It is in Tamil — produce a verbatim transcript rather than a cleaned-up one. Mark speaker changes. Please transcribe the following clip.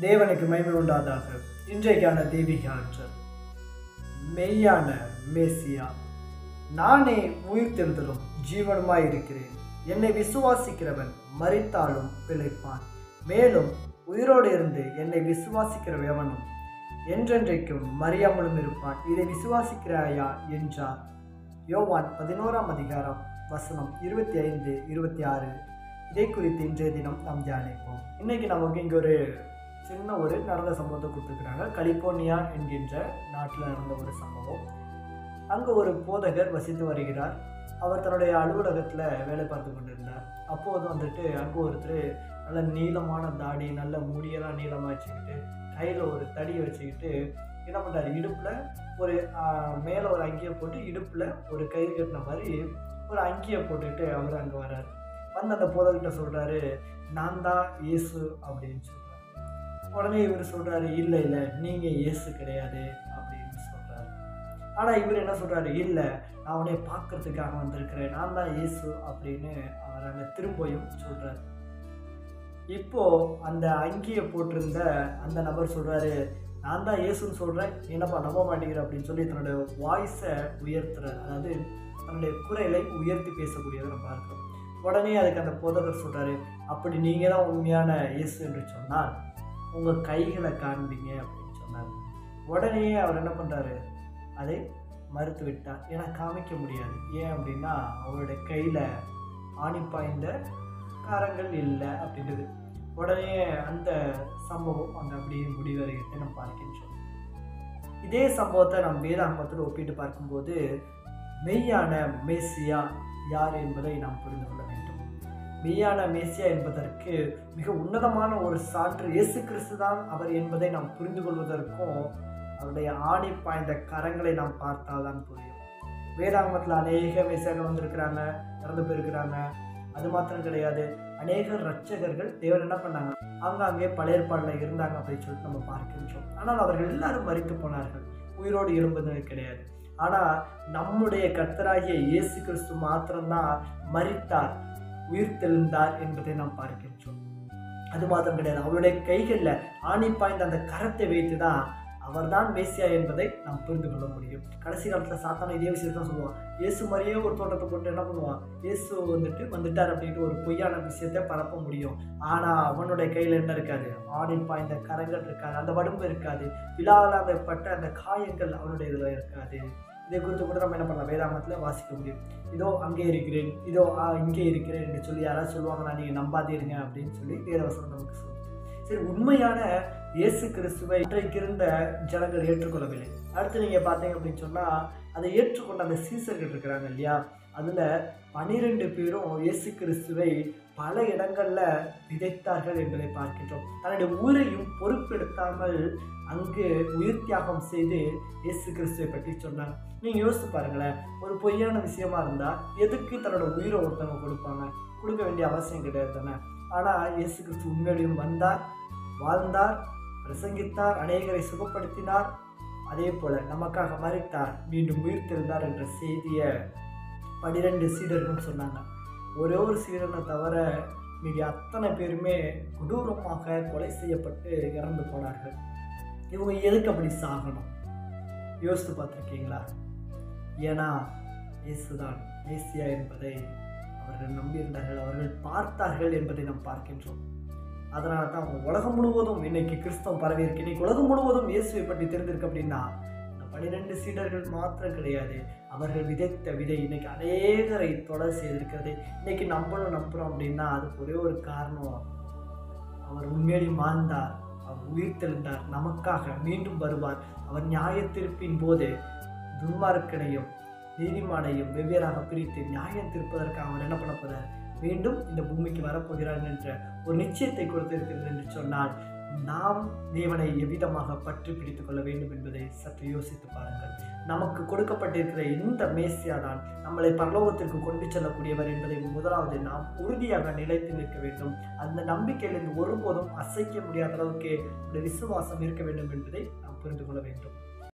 Speaker 1: தேவனுக்கு மகிமை உண்டாதாக. இன்றைக்கான தெய்வீக ஆற்றல், மெய்யான மேசியா, நானே உயிர்த்தெழுதலும் ஜீவனுமாய் இருக்கிறேன். என்னை விசுவாசிக்கிறவன் மரித்தாலும் பிழைப்பான், மேலும் உயிரோடு இருந்து என்னை விசுவாசிக்கிற எவனும் என்றென்றைக்கும் மறியாமலும் இருப்பான். இதை விசுவாசிக்கிறாயா என்றார். யோவான் பதினோராம் அதிகாரம் வசனம் இருபத்தி ஐந்து இருபத்தி ஆறு. இதை குறித்து இன்றைய தினம் நாம் தியானிப்போம். இன்னைக்கு நமக்கு இங்கே ஒரு சின்ன ஒரு நடந்த சம்பவத்தை கொடுத்துருக்குறாங்க. கலிபோர்னியா என்கின்ற நாட்டில் நடந்த ஒரு சம்பவம். அங்கே ஒரு போதகர் வசித்து வருகிறார். அவர் தன்னுடைய அலுவலகத்தில் வேலை பார்த்து கொண்டிருந்தார். அப்போது வந்துட்டு அங்கே ஒருத்தர் நல்ல நீளமான தாடி, நல்ல முடியெல்லாம் நீளமாக வச்சுக்கிட்டு, கையில் ஒரு தடியை வச்சுக்கிட்டு என்ன பண்ணுறாரு, இடுப்பில் ஒரு மேலே ஒரு அங்கியை போட்டு இடுப்பில் ஒரு கயிறு கட்டின மாதிரி ஒரு அங்கியை போட்டுக்கிட்டு அவர் அங்கே வர்றார். வந்து அந்த போதகிட்ட சொல்கிறாரு, நான் தான் இயேசு அப்படின்னு சொல்கிறார். உடனே இவர் சொல்கிறாரு, இல்லை இல்லை நீங்கள் இயேசு கிடையாது அப்படின்னு சொல்கிறாரு. ஆனால் இவர் என்ன சொல்கிறாரு, இல்லை நான் உன்னை பார்க்கறதுக்காக வந்திருக்கிறேன், நான் தான் இயேசு அப்படின்னு அவர் அங்கே திரும்பியும் சொல்கிறார். இப்போது அந்த அங்கியை போட்டிருந்த அந்த நபர் சொல்கிறாரு, நான் தான் இயேசுன்னு சொல்கிறேன், என்னப்பா நம்ப மாட்டேங்கிற அப்படின்னு சொல்லி தன்னுடைய வாய்ஸை உயர்த்துறார். அதாவது தன்னுடைய குரலை உயர்த்தி பேசக்கூடியதை நம்ம பார்க்கிறோம். உடனே அதுக்கு அந்த போதகர் சொல்கிறாரு, அப்படி நீங்கள் தான் உண்மையான இயேசு என்று சொன்னால் உங்கள் கைகளை காண்பீங்க அப்படின்னு சொன்னார். உடனே அவர் என்ன பண்ணுறாரு, அதை மறுத்து விட்டார். ஏன்னா காமிக்க முடியாது. ஏன் அப்படின்னா அவருடைய கையில் ஆணி பாய்ந்த காரங்கள் இல்லை அப்படின்றது. உடனே அந்த சம்பவம் அங்கே அப்படியே முடிவடைகிறதை நம்ம பார்க்கின்றோம். இதே சம்பவத்தை நாம் வேதாகமத்தில் ஒப்பிட்டு பார்க்கும்போது மெய்யான மேசியா யார் என்பதை நாம் புரிந்து கொள்ள வேண்டும். மெய்யான மேசியா என்பதற்கு மிக உன்னதமான ஒரு சான்று இயேசு கிறிஸ்து தான் அவர் என்பதை நாம் புரிந்து கொள்வதற்கும் அவருடைய ஆணி பாய்ந்த கரங்களை நாம் பார்த்தால் தான் புரியும். வேதாகமத்தில் அநேக மேசியாக்கள் வந்திருக்கிறாங்க, இறந்து போயிருக்கிறாங்க. அது மாத்திரம் கிடையாது, அநேக இரட்சகர்கள் தேவன் என்ன பண்ணாங்க, ஆங்காங்கே பழைய ஏற்பாடில் இருந்தாங்க அப்படின்னு சொல்லிட்டு நம்ம பார்க்கின்றோம். ஆனால் அவர்கள் எல்லாரும் மரித்து போனார்கள், உயிரோடு எழும்புவது கிடையாது. ஆனால் நம்முடைய கர்த்தராகிய இயேசு கிறிஸ்து மாத்திரம்தான் மரித்தார், உயிர் தெழுந்தார் என்பதை நாம் பார்க்கின்றோம். அது மாத்திரம் கிடையாது, அவருடைய கைகளில் ஆணி பாய்ந்த அந்த கரத்தை வைத்து தான் அவர் தான் மேசியா என்பதை நாம் புரிந்து கொள்ள முடியும். கடைசி காலத்தில் சாத்தான இதே விஷயத்தை தான் சொல்லுவான். இயேசு மாதிரியே ஒரு தோட்டத்தை போட்டு என்ன பண்ணுவான், இயேசு வந்துட்டு வந்துட்டார் அப்படின்ட்டு ஒரு பொய்யான விஷயத்தை பரப்ப முடியும். ஆனால் அவனுடைய கையில் என்ன இருக்காது, ஆணி பாய்ந்த கரங்கள் இருக்காது, அந்த வடும்பு இருக்காது, விழாலாதப்பட்ட அந்த காயங்கள் அவனுடைய இதில் இருக்காது. இதை குறித்து கூட நம்ம என்ன பண்ணலாம், வேதாகமத்தில் வாசிக்க முடியும். இதோ அங்கே இருக்கிறேன், இதோ இங்கே இருக்கிறேன் என்று சொல்லி யாராவது சொல்லுவாங்கன்னா நீங்கள் நம்பாதீருங்க அப்படின்னு சொல்லி வேதவசனம் நமக்கு சொல்லுது. சரி, உண்மையான இயேசு கிறிஸ்துவை இன்றைக்கு இருந்த ஜனங்கள் ஏற்றுக்கொள்ளவில்லை. அடுத்து நீங்கள் பார்த்தீங்க அப்படின்னு சொன்னால் அதை ஏற்றுக்கொண்ட அந்த சீசர்கள் இருக்கிறாங்க இல்லையா, அதில் பனிரெண்டு பேரும் இயேசு கிறிஸ்துவை பல இடங்களில் விதைத்தார்கள் என்பதை பார்க்கின்றோம். தன்னுடைய ஊரையும் பொறுப்பெடுத்தாமல் அங்கு உயிர் தியாகம் செய்து இயேசு கிறிஸ்துவை பற்றி சொன்னாங்க. நீங்கள் யோசித்து பாருங்களேன், ஒரு பொய்யான விஷயமா இருந்தால் எதுக்கு தன்னோட உயிரை ஒருத்தவங்க கொடுப்பாங்க? கொடுக்க வேண்டிய அவசியம் கிடையாது தானே. ஆனால் இயேசு கிறிஸ்து உண்மையிலும் வந்தார், வாழ்ந்தார், பிரசங்கித்தார், அநேகரை சுகப்படுத்தினார், அதே போல் நமக்காக மரித்தார், மீண்டும் உயிர் தெழுந்தார் என்ற செய்தியை பனிரெண்டு சீடர்கள் சொன்னாங்க. ஒரே ஒரு சீடனை தவிர மீதி அத்தனை பேருமே கொடூரமாக கொலை செய்யப்பட்டு இறந்து போனார்கள். இவங்க எதுக்கு அப்படி சாகணும் யோசித்து பார்த்துருக்கீங்களா? ஏன்னா இயேசுதான் மேசியா என்பதை அவர்கள் நம்பியிருந்தார்கள், அவர்கள் பார்த்தார்கள் என்பதை நாம் பார்க்கின்றோம். அதனால தான் அவங்க உலகம் முழுவதும் இன்னைக்கு கிறிஸ்தவம் பரவி இருக்கு. இன்னைக்கு உலகம் முழுவதும் இயேசுவை பற்றி தெரிந்திருக்கு. அப்படின்னா பனிரெண்டு சீடர்கள் மாத்திரம் கிடையாது, அவர்கள் விதைத்த விதை இன்னைக்கு அநேகரை தொடர் செய்திருக்கிறது. இன்னைக்கு நம்மளும் நம்புகிறோம் அப்படின்னா அதுக்கு ஒரே ஒரு காரணம், அவர் உண்மையிலும் வாழ்ந்தார், அவர் உயிர் தெழுந்தார், நமக்காக மீண்டும் வருவார். அவர் நியாய தீர்ப்பின் போது துன்மார்க்கனையும் நீதிமானையும் வெவ்வேறாக பிரித்து நியாயம் தீர்ப்பதற்கு அவர் என்ன பண்ண போகிறார், மீண்டும் இந்த பூமிக்கு வரப்போகிறார் என்ற ஒரு நிச்சயத்தை கொடுத்திருக்கிறது என்று சொன்னால் நாம் தேவனை எவ்விதமாக பற்றி பிடித்துக் கொள்ள வேண்டும் என்பதை சற்று யோசித்து பாருங்கள். நமக்கு கொடுக்கப்பட்டிருக்கிற இந்த மேசியா தான் நம்மளை பரலோகத்திற்கு கொண்டு செல்லக்கூடியவர் என்பதை முதலாவது நாம் உறுதியாக நிலைத்து நிற்க வேண்டும். அந்த நம்பிக்கையிலிருந்து ஒருபோதும் அசைக்க முடியாத அளவுக்கு விசுவாசம் இருக்க வேண்டும் என்பதை நாம் புரிந்து கொள்ள வேண்டும்.